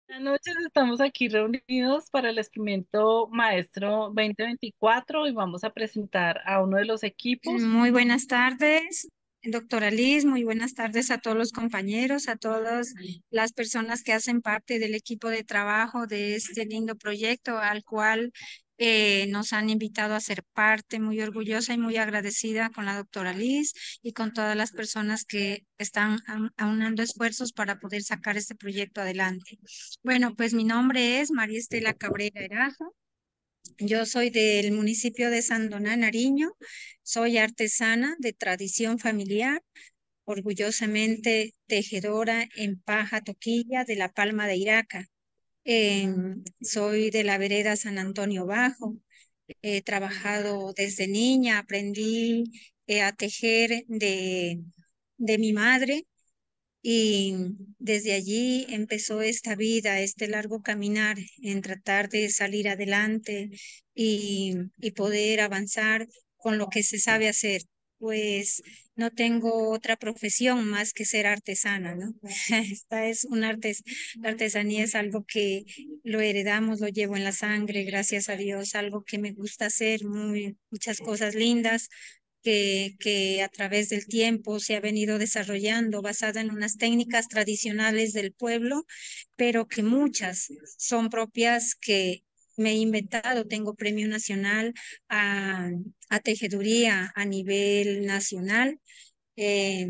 Buenas noches, estamos aquí reunidos para el experimento Maestro 2024 y vamos a presentar a uno de los equipos. Muy buenas tardes, doctora Liz. Muy buenas tardes a todos los compañeros, a todas las personas que hacen parte del equipo de trabajo de este lindo proyecto al cual nos han invitado a ser parte. Muy orgullosa y muy agradecida con la doctora Liz y con todas las personas que están aunando esfuerzos para poder sacar este proyecto adelante. Bueno, pues mi nombre es María Estela Cabrera Erazo. Yo soy del municipio de Sandoná, Nariño. Soy artesana de tradición familiar, orgullosamente tejedora en paja toquilla de la Palma de Iraca. Soy de la vereda San Antonio Bajo. He trabajado desde niña, aprendí a tejer de mi madre y desde allí empezó esta vida, este largo caminar en tratar de salir adelante y poder avanzar con lo que se sabe hacer. Pues no tengo otra profesión más que ser artesana, ¿no? Esta es un arte, la artesanía es algo que lo heredamos, lo llevo en la sangre, gracias a Dios, algo que me gusta hacer, muchas cosas lindas que a través del tiempo se ha venido desarrollando basada en unas técnicas tradicionales del pueblo, pero que muchas son propias que me he inventado. Tengo premio nacional a, a tejeduría a nivel nacional. eh,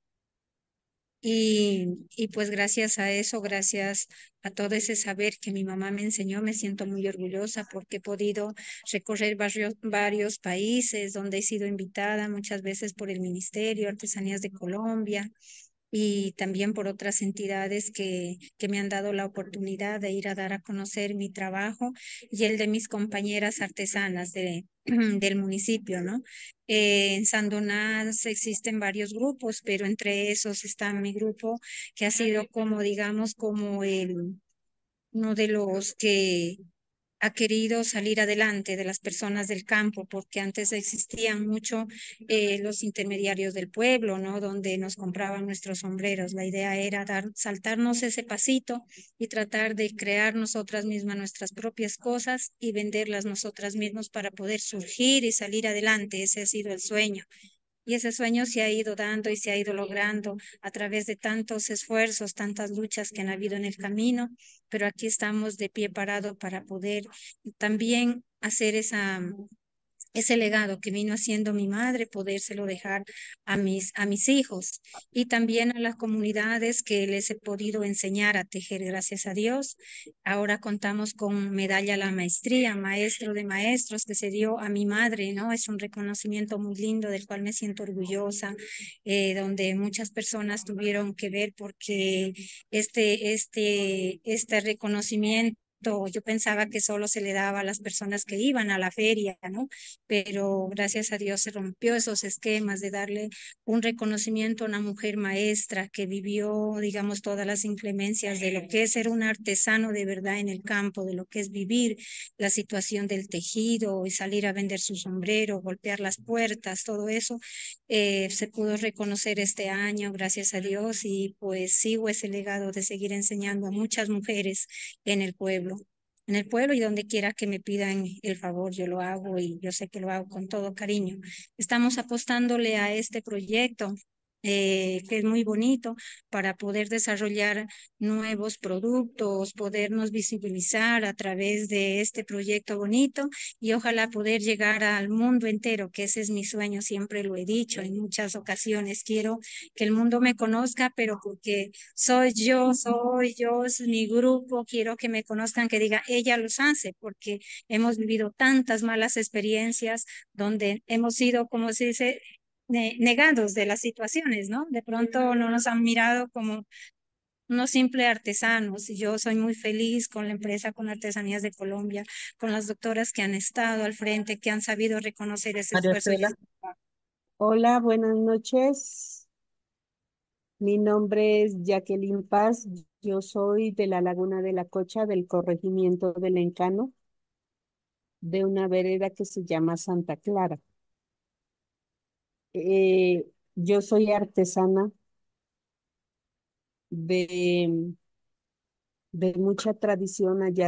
y pues gracias a eso, gracias a todo ese saber que mi mamá me enseñó, me siento muy orgullosa porque he podido recorrer varios países donde he sido invitada muchas veces por el Ministerio Artesanías de Colombia y también por otras entidades que me han dado la oportunidad de ir a dar a conocer mi trabajo y el de mis compañeras artesanas del municipio, ¿no? En Sandoná existen varios grupos, pero entre esos está mi grupo, que ha sido como, digamos, como uno de los que ha querido salir adelante de las personas del campo, porque antes existían mucho los intermediarios del pueblo, ¿no? Donde nos compraban nuestros sombreros. La idea era saltarnos ese pasito y tratar de crear nosotras mismas nuestras propias cosas y venderlas nosotras mismas para poder surgir y salir adelante. Ese ha sido el sueño. Y ese sueño se ha ido dando y se ha ido logrando a través de tantos esfuerzos, tantas luchas que han habido en el camino, pero aquí estamos de pie parado para poder también hacer ese legado que vino haciendo mi madre, podérselo dejar a mis hijos y también a las comunidades que les he podido enseñar a tejer, gracias a Dios. Ahora contamos con medalla a la maestría, maestro de maestros que se dio a mi madre, ¿no? Es un reconocimiento muy lindo del cual me siento orgullosa, donde muchas personas tuvieron que ver porque este reconocimiento yo pensaba que solo se le daba a las personas que iban a la feria, ¿no? Pero gracias a Dios se rompió esos esquemas de darle un reconocimiento a una mujer maestra que vivió, digamos, todas las inclemencias de lo que es ser un artesano de verdad en el campo, de lo que es vivir la situación del tejido y salir a vender su sombrero, golpear las puertas, todo eso se pudo reconocer este año, gracias a Dios, y pues sigo ese legado de seguir enseñando a muchas mujeres en el pueblo. En el pueblo y donde quiera que me pidan el favor, yo lo hago y yo sé que lo hago con todo cariño. Estamos apostándole a este proyecto, que es muy bonito, para poder desarrollar nuevos productos, podernos visibilizar a través de este proyecto bonito y ojalá poder llegar al mundo entero, que ese es mi sueño, siempre lo he dicho en muchas ocasiones. Quiero que el mundo me conozca, pero porque soy yo, es mi grupo, quiero que me conozcan, que diga, ella los hace, porque hemos vivido tantas malas experiencias donde hemos sido, como se dice, negados de las situaciones, ¿no? De pronto no nos han mirado como unos simples artesanos. Y yo soy muy feliz con la empresa, con Artesanías de Colombia, con las doctoras que han estado al frente, que han sabido reconocer ese María esfuerzo y Estela. ese trabajo. Hola, buenas noches. Mi nombre es Jacqueline Paz. Yo soy de la Laguna de la Cocha, del corregimiento del Encano, de una vereda que se llama Santa Clara. Yo soy artesana de, de mucha tradición allá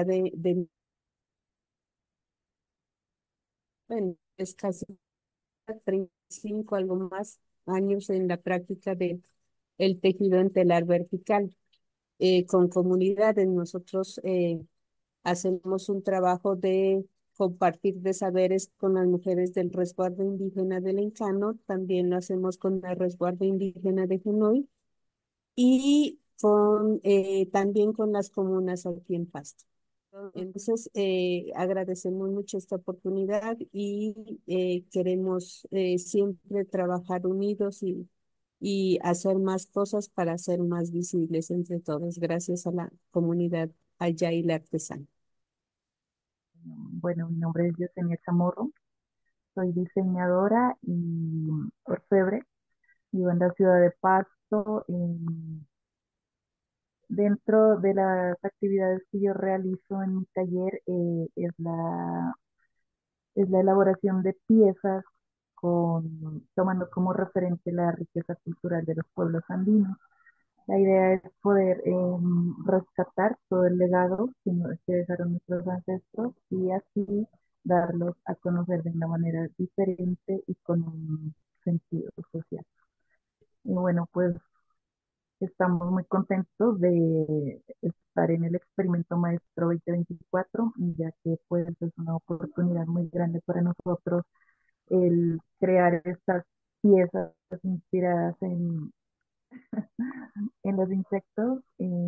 bueno, es casi 35, algo más años en la práctica de el tejido en telar vertical. Con comunidades nosotros hacemos un trabajo de compartir de saberes con las mujeres del resguardo indígena del Encano, también lo hacemos con el resguardo indígena de Junoy y también con las comunas aquí en Pasto. Entonces, agradecemos mucho esta oportunidad y queremos siempre trabajar unidos y hacer más cosas para ser más visibles entre todos, gracias a la comunidad allá y la artesana. Bueno, mi nombre es Yesenia Chamorro, soy diseñadora y orfebre. Vivo en la ciudad de Pasto. Dentro de las actividades que yo realizo en mi taller es la elaboración de piezas tomando como referente la riqueza cultural de los pueblos andinos. La idea es poder rescatar todo el legado que dejaron nuestros ancestros y así darlos a conocer de una manera diferente y con un sentido social. Y bueno, pues estamos muy contentos de estar en el Experimento Maestro 2024, ya que pues es una oportunidad muy grande para nosotros el crear estas piezas inspiradas en los insectos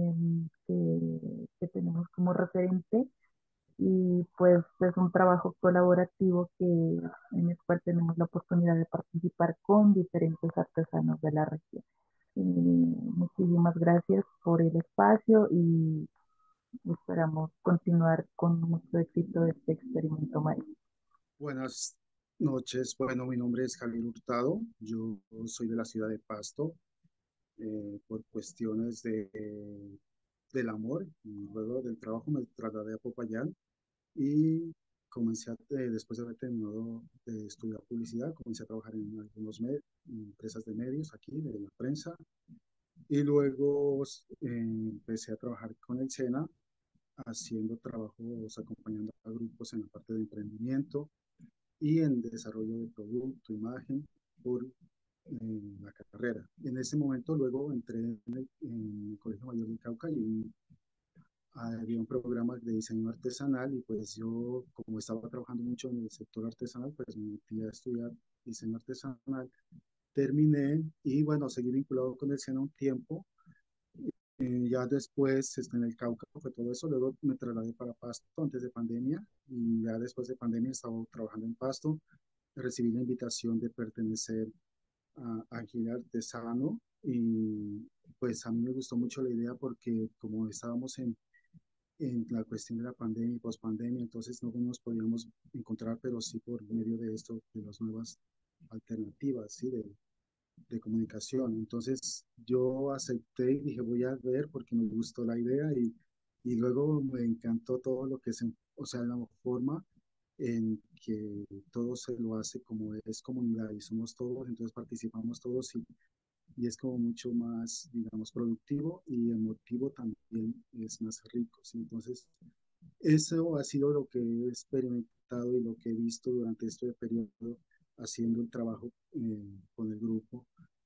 que tenemos como referente y pues es un trabajo colaborativo en el cual tenemos la oportunidad de participar con diferentes artesanos de la región. Muchísimas gracias por el espacio y esperamos continuar con mucho éxito este experimento maestro. Buenas noches. Bueno, mi nombre es Javier Hurtado. Yo soy de la ciudad de Pasto. Por cuestiones del amor y luego del trabajo me trasladé a Popayán y después de haber terminado de estudiar publicidad, comencé a trabajar en algunos empresas de medios aquí, de la prensa, y luego empecé a trabajar con el SENA, haciendo trabajos, acompañando a grupos en la parte de emprendimiento y en desarrollo de producto, imagen, por la carrera. En ese momento luego entré en el Colegio Mayor de Cauca y había un programa de diseño artesanal y pues yo, como estaba trabajando mucho en el sector artesanal, pues me metí a estudiar diseño artesanal, terminé y bueno, seguí vinculado con el SENA un tiempo. Ya después en el Cauca fue todo eso, luego me trasladé para Pasto antes de pandemia y ya después de pandemia estaba trabajando en Pasto, recibí la invitación de pertenecer a Gil Artesano y pues a mí me gustó mucho la idea porque como estábamos en la cuestión de la pandemia y pospandemia, entonces no nos podíamos encontrar, pero sí por medio de esto, de las nuevas alternativas, ¿sí? De comunicación. Entonces yo acepté y dije, voy a ver porque me gustó la idea y luego me encantó todo lo que o sea, la forma en que todo se lo hace como es comunidad y somos todos, entonces participamos todos y es como mucho más, digamos, productivo y emotivo también es más rico, ¿sí? Entonces, eso ha sido lo que he experimentado y lo que he visto durante este periodo haciendo el trabajo con el grupo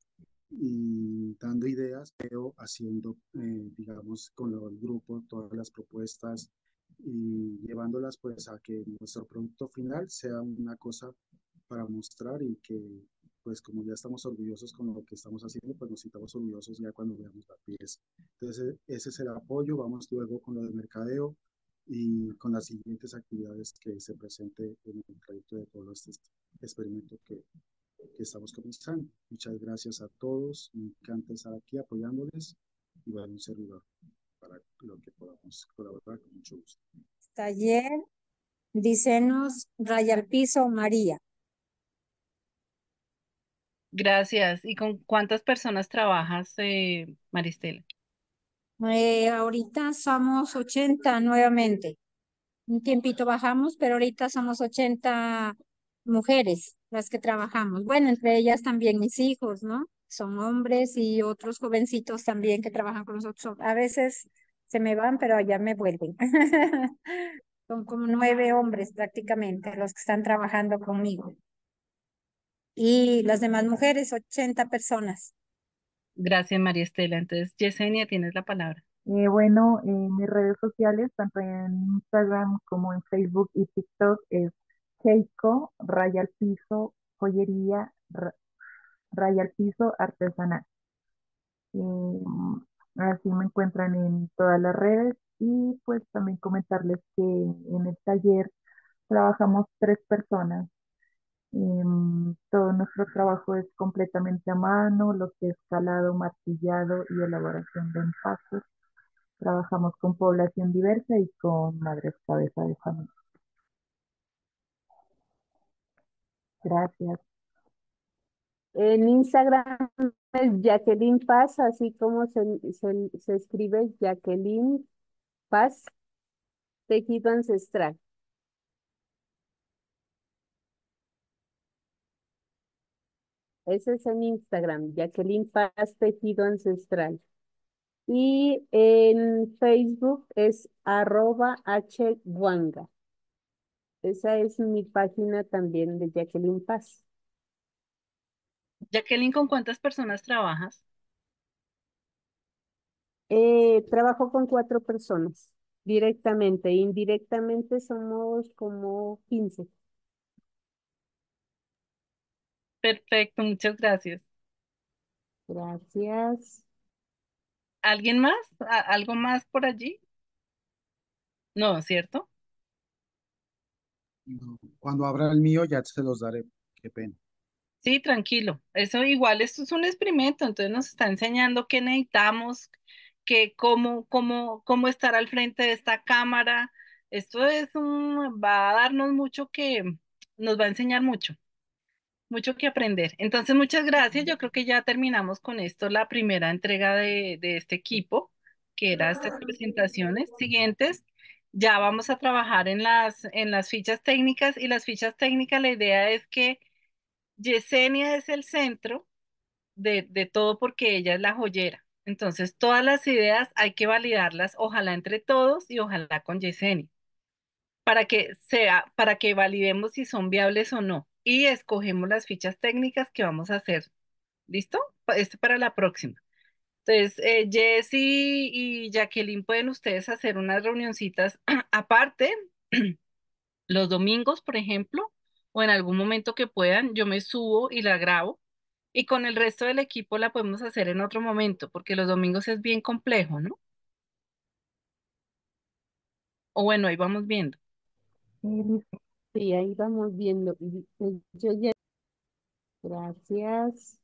y dando ideas, pero haciendo, digamos, con el grupo todas las propuestas y llevándolas pues a que nuestro producto final sea una cosa para mostrar y que pues como ya estamos orgullosos con lo que estamos haciendo, pues nos sintamos orgullosos ya cuando veamos la pieza. Entonces ese es el apoyo, vamos luego con lo del mercadeo y con las siguientes actividades que se presente en el trayecto de todo este experimento que estamos comenzando. Muchas gracias a todos, me encanta estar aquí apoyándoles y bueno, un servidor para lo que podamos colaborar con mucho gusto. Taller, Diseños, Raya al Piso, María. Gracias. ¿Y con cuántas personas trabajas, Maristela? Ahorita somos 80 nuevamente. Un tiempito bajamos, pero ahorita somos 80 mujeres las que trabajamos. Bueno, entre ellas también mis hijos, ¿no? Son hombres y otros jovencitos también que trabajan con nosotros. A veces se me van, pero allá me vuelven. Son como 9 hombres prácticamente los que están trabajando conmigo. Y las demás mujeres, 80 personas. Gracias, María Estela. Entonces, Yesenia, tienes la palabra. Bueno, en mis redes sociales, tanto en Instagram como en Facebook y TikTok, es Keiko, raya al piso, joyería, raya al piso, artesanal. Así me encuentran en todas las redes y pues también comentarles que en el taller trabajamos 3 personas. Todo nuestro trabajo es completamente a mano, lo que es calado, martillado y elaboración de empastes. Trabajamos con población diversa y con madres cabeza de familia. Gracias. En Instagram es Jacqueline Paz, así como se escribe Jacqueline Paz, tejido ancestral. Ese es en Instagram, Jacqueline Paz, tejido ancestral. Y en Facebook es @hguanga. Esa es mi página también de Jacqueline Paz. Jacqueline, ¿con cuántas personas trabajas? Trabajo con 4 personas directamente. Indirectamente somos como 15. Perfecto, muchas gracias. Gracias. ¿Alguien más? ¿Algo más por allí? No, ¿cierto? No, cuando abra el mío ya se los daré. Qué pena. Sí, tranquilo. Eso igual, esto es un experimento, entonces nos está enseñando qué necesitamos, cómo estar al frente de esta cámara. Esto va a darnos mucho nos va a enseñar mucho que aprender. Entonces, muchas gracias. Yo creo que ya terminamos con esto, la primera entrega de este equipo, que era estas presentaciones. Siguientes, ya vamos a trabajar en las fichas técnicas y las fichas técnicas, la idea es que Yesenia es el centro de todo porque ella es la joyera. Entonces, todas las ideas hay que validarlas, ojalá entre todos y ojalá con Yesenia, para que validemos si son viables o no. Y escogemos las fichas técnicas que vamos a hacer. ¿Listo? Esto para la próxima. Entonces, Jessy y Jacqueline, pueden ustedes hacer unas reunioncitas aparte, los domingos, por ejemplo, o en algún momento que puedan, yo me subo y la grabo. Y con el resto del equipo la podemos hacer en otro momento, porque los domingos es bien complejo, ¿no? O bueno, ahí vamos viendo. Listo. Sí, ahí vamos viendo. Yo ya. Gracias.